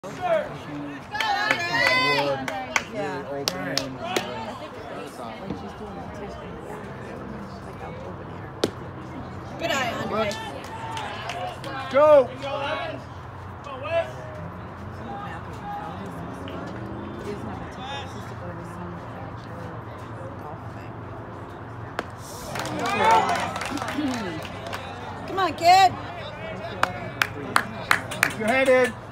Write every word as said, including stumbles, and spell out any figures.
Yeah. Good eye, Andre. Go! Come on, kid. Keep your head in.